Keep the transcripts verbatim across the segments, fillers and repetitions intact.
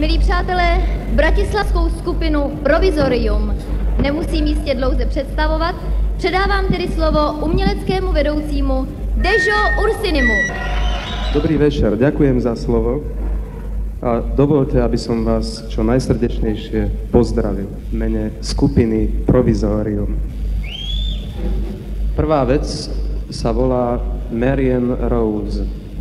Milí přátelé, bratislavskou skupinu Provizorium nemusím jistě dlouze představovat, předávám tedy slovo uměleckému vedoucímu Dežo Ursinimu. Dobrý večer, ďakujem za slovo a dovolte, aby som vás čo najsrdečnejšie pozdravil v mene skupiny Provizorium. Prvá vec sa volá Marian Rose.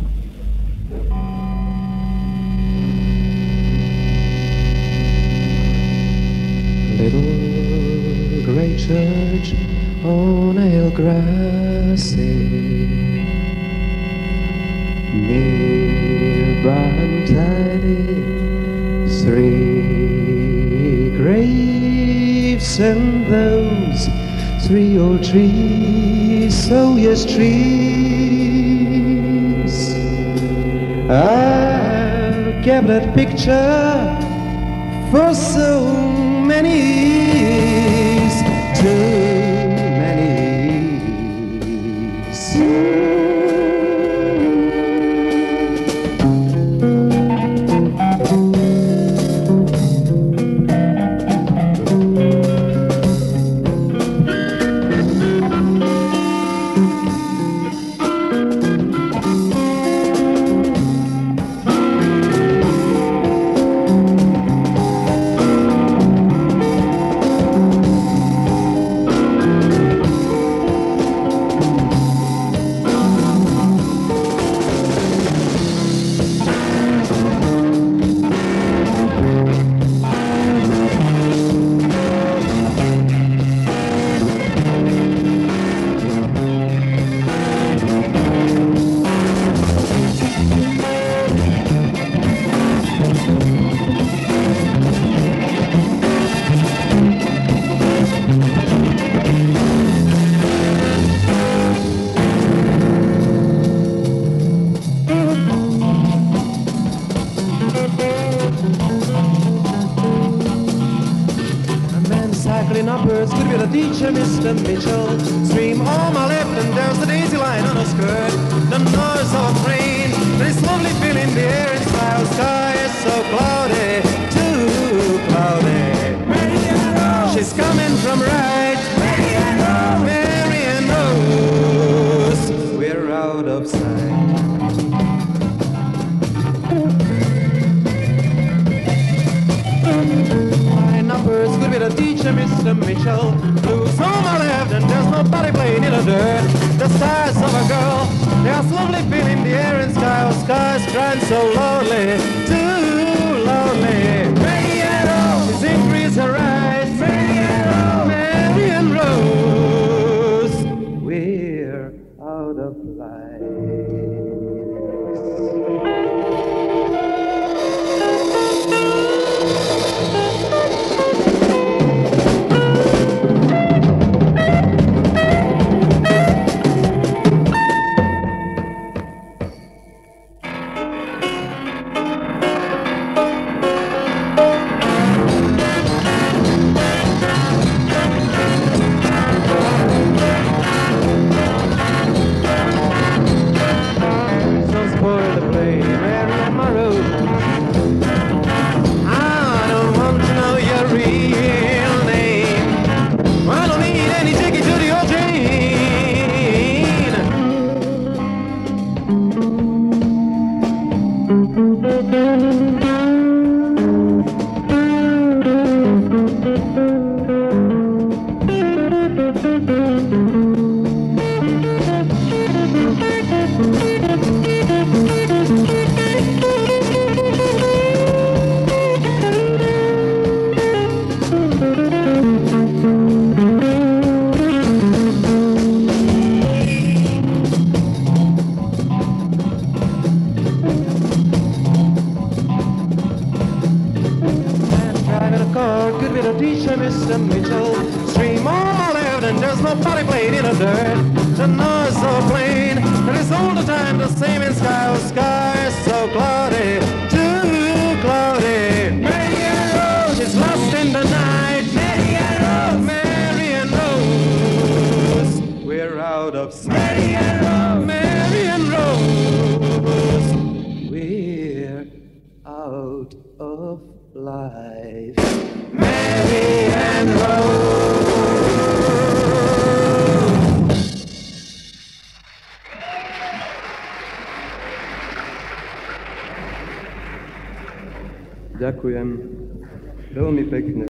Little grey church on ale grassy, nearby and tidy, three graves and those three old trees, oh yes, trees. I've kept that picture for so many years, too many years. Numbers, could be the teacher, Mister Mitchell. Stream on my left and there's the daisy line on her skirt. The noise of a train, that is slowly filling the air and sky. Sky is so cloudy, too cloudy. Marian Rose, she's coming from right. Marian Rose, Marian Rose, we're out of sight. Numbers could be the teacher, Mister Mitchell. Blues on my left and there's nobody playing in the dirt. The stars of a girl, they are slowly filling the air and sky. Our skies crying so lonely, too lonely. Marian Rose, she's increased her eyes. Marian Rose, Marian Rose, we're out of light. Mister Mitchell, stream on my left and there's nobody playing in the dirt. The noise so plain, and it's all the time the same in sky. Oh, sky is so cloudy, too cloudy. Marian Rose is lost in the night. Marian Rose, Marian Rose, we're out of sight. Marian Rose, Marian Rose, we're out. out of life. Mary and Rose. Ďakujem. Veľmi pekne.